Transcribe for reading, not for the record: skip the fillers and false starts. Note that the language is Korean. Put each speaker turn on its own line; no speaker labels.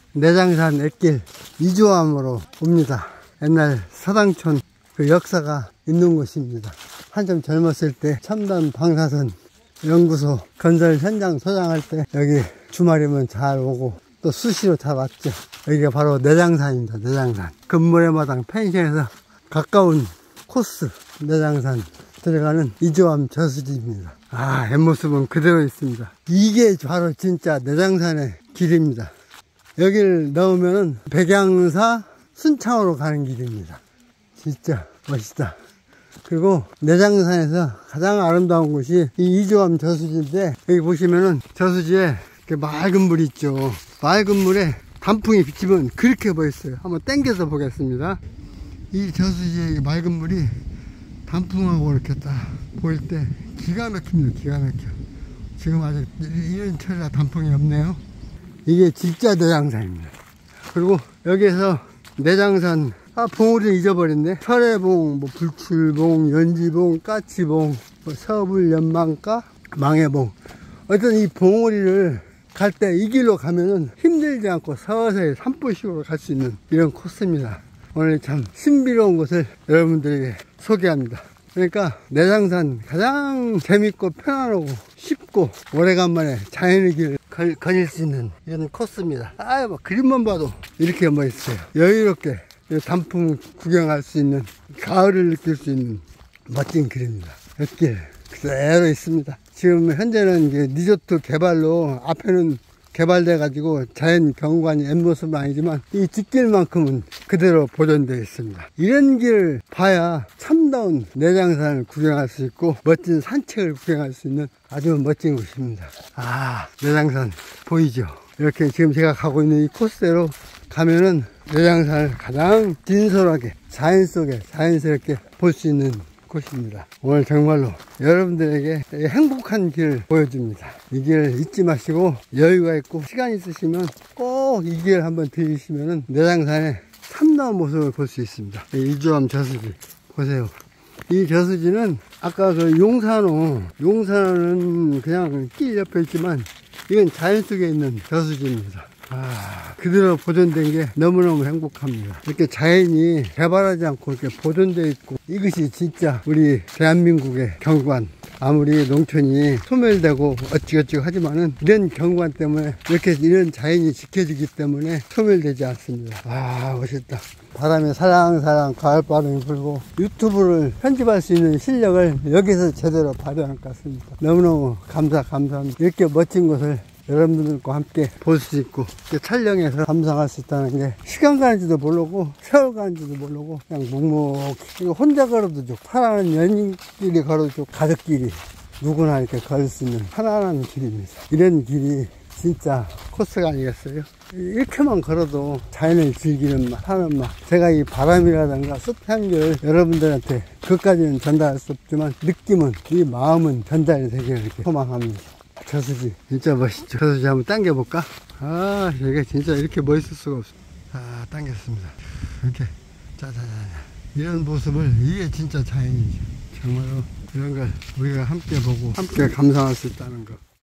내장산 엑길 이조암으로 옵니다. 옛날 서당촌 그 역사가 있는 곳입니다. 한참 젊었을 때 첨단 방사선 연구소 건설 현장 소장할 때 여기 주말이면 잘 오고 또 수시로 잘 왔죠. 여기가 바로 내장산입니다. 내장산 금모래마당 펜션에서 가까운 코스 내장산 들어가는 이조암 저수지입니다. 옆모습은 그대로 있습니다. 이게 바로 진짜 내장산의 길입니다. 여기를 넘으면 백양사 순창으로 가는 길입니다. 진짜 멋있다. 그리고 내장산에서 가장 아름다운 곳이 이 이조암 저수지인데, 여기 보시면은 저수지에 맑은 물 있죠. 맑은 물에 단풍이 비치면 그렇게 보였어요. 한번 당겨서 보겠습니다. 이 저수지의 맑은 물이 단풍하고 이렇게 딱 보일 때 기가 막힙니다. 기가 막혀. 지금 아직 이런 철이라 단풍이 없네요. 이게 진짜 내장산입니다. 그리고 여기에서 내장산 봉우리는 잊어버렸네. 철애봉, 불출봉, 연지봉, 까치봉, 서불 연망가, 망해봉. 어떤 이 봉우리를 갈 때 이 길로 가면은 힘들지 않고 서서히 산보식으로 갈 수 있는 이런 코스입니다. 오늘 참 신비로운 곳을 여러분들에게 소개합니다. 그러니까 내장산 가장 재밌고 편안하고 쉽고 오래간만에 자연의 길을 거닐 수 있는 이런 코스입니다. 그림만 봐도 이렇게 멋있어요. 여유롭게 단풍 구경할 수 있는, 가을을 느낄 수 있는 멋진 길입니다. 길 그대로 있습니다. 지금 현재는 이제 리조트 개발로 앞에는 개발돼 가지고 자연 경관이 옆모습은 아니지만 이 뒷길만큼은 그대로 보존되어 있습니다. 이런 길을 봐야 참다운 내장산을 구경할 수 있고 멋진 산책을 구경할 수 있는 아주 멋진 곳입니다. 내장산 보이죠? 이렇게 지금 제가 가고 있는 이 코스대로 가면은 내장산을 가장 진솔하게 자연 속에 자연스럽게 볼 수 있는 곳입니다. 오늘 정말로 여러분들에게 행복한 길을 보여줍니다. 이 길 잊지 마시고 여유가 있고 시간 있으시면 꼭 이 길 한번 들리시면 내장산의 참다운 모습을 볼 수 있습니다. 이조암 저수지 보세요. 이 저수지는 아까 그 용산은 그냥 길 옆에 있지만 이건 자연 속에 있는 저수지입니다. 그대로 보존된 게 너무너무 행복합니다. 이렇게 자연이 개발하지 않고 이렇게 보존되어 있고, 이것이 진짜 우리 대한민국의 경관. 아무리 농촌이 소멸되고 어찌어찌 하지만은 이런 경관 때문에 이런 자연이 지켜지기 때문에 소멸되지 않습니다. 멋있다. 바람에 사랑사랑 가을바람이 불고 유튜브를 편집할 수 있는 실력을 여기서 제대로 발휘한 것 같습니다. 너무너무 감사합니다. 이렇게 멋진 곳을 여러분들과 함께 볼 수 있고 촬영해서 감상할 수 있다는 게 시간 가는지도 모르고 세월 가는지도 모르고 그냥 묵묵히 혼자 걸어도 좋고 편안한 연인끼리 걸어도 좋고 가족끼리 누구나 이렇게 걸을 수 있는 편안한 길입니다. 이런 길이 진짜 코스가 아니겠어요? 이렇게만 걸어도 자연을 즐기는 맛, 하는 맛. 제가 이 바람이라든가 숲 향기를 여러분들한테 그것까지는 전달할 수 없지만 느낌은, 이 마음은 전달이 되길 이렇게 소망합니다. 저수지 진짜 멋있죠. 저수지 한번 당겨볼까? 이게 진짜 이렇게 멋있을 수가 없어. 당겼습니다. 이렇게 짜자자 이런 모습을, 이게 진짜 자연이죠. 정말로 이런 걸 우리가 함께 보고 함께 감상할 수 있다는 거.